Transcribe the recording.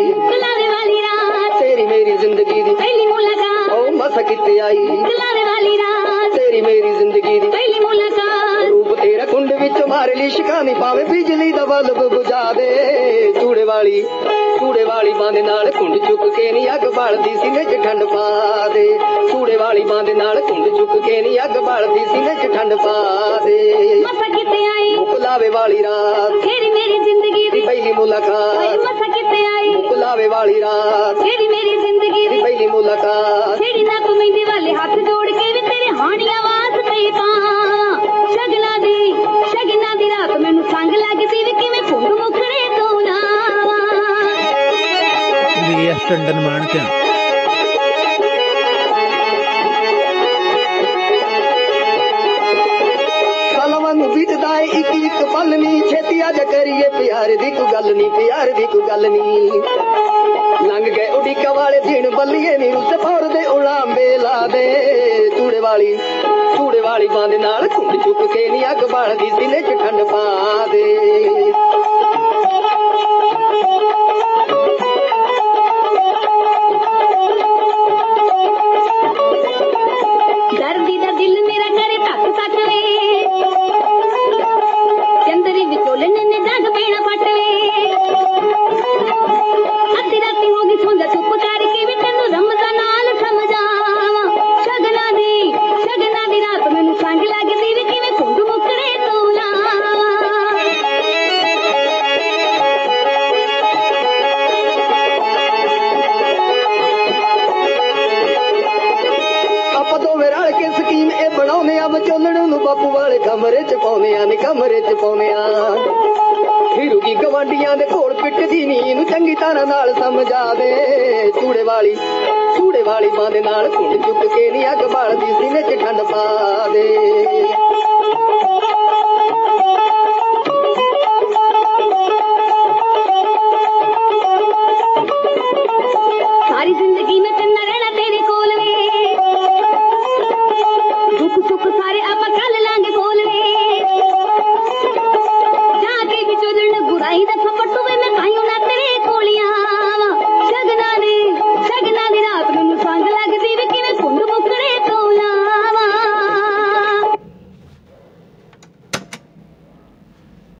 बुलावे वाली रात तेरी मेरी जिंदगी दी पहली मुलाकात ओ मसा किते आई बुलावे वाली रात तेरी मेरी जिंदगी दी पहली मुलाकात रूप तेरा कुंड विच मार ली शिकानी पावे बिजली दा बल्ब बुझा दे चूड़े वाली बांदे नाल कुंड चुक के नी अग बालदी सीने च ठंड पा दे चूड़े वाली बांदे नाल कुंड चुक के नी अग बालदी सीने च ठंड पा दे मसा किते आई बुलावे वाली रात तेरी मेरी जिंदगी दी पहली मुलाकात मसा किते आई बुलावे वाली रात तेरी मेरी जिंदगी दी पहली मुलाकात तेरी ना मेहंदी वाले हाथ जोड़ के भी तेरे हानिया वास्ते पावां शगना दी रात मैनू संग लगदी वी किवें घुंड मुखड़े तो लावां ਵੀ ਇਸ ਟੰਡਨ ਮਾਣ ਕੇ ਵਾਂਗੂ ਬੀਤਦਾ ਏ ਇੱਕ ਪਲ ਨੀ ਛੇਤੀ ਅੱਜ ਕਰੀਏ ਪਿਆਰ ਦੀ ਕੋਈ ਗੱਲ ਨੀ ਲੰਘ ਗਏ ਉਡੀਕਾ ਵਾਲੇ ਦਿਨ ਬੱਲੀਏ ਨੀ ਰੁੱਸ ਫੌਰ ਦੇ ਉਲਾਂਬੇ ਲਾ ਦੇ ਚੂੜੇ ਵਾਲੀ ਬਾਂਦੇ ਨਾਲ ਘੁੰਡ ਚੁੱਕ ਕੇ ਨੀ ਅੱਗ ਬਾਲਦੀ ਸੀਨੇ ਚ ਠੰਡ ਪਾ ਦੇ दर्दी दा दिल मेरा करे तक तक वे चंदरी विचोले ने जग पेड़ा पट वे अद्धी राती हो गई सोंदा चुप करके भी तेनू रमजान नाल समझावां शगना दी रात मैनू संग लगदी वी किवें घुंड मुकड़े तो लावां ਆਪਾਂ ਦੋਵੇਂ ਰਲ ਕੇ ਸਕੀਮ ਇਹ ਬਣਾਉਨੇ ਆ ਵਿਚੋਲਣ ਨੂੰ ਬਾਪੂ ਵਾਲੇ ਕਮਰੇ ਚ ਪਾਉਨੇ ਆ ਹੀਰੂਗੀ ਗਵਾਂਡੀਆਂ ਦੇ ਕੋਲ ਪਿੱਟਦੀ ਨੀ ਨੂੰ ਚੰਗੀ ਤਰ੍ਹਾਂ ਨਾਲ ਸਮਝਾ ਦੇ ਚੂੜੇ ਵਾਲੀ ਬਾਂਦੇ ਨਾਲ ਘੁੰਡ ਚੁੱਕ ਕੇ ਨੀ ਅੱਗ ਬਾਲਦੀ ਸੀਨੇ ਚ ਠੰਡ ਪਾ ਦੇ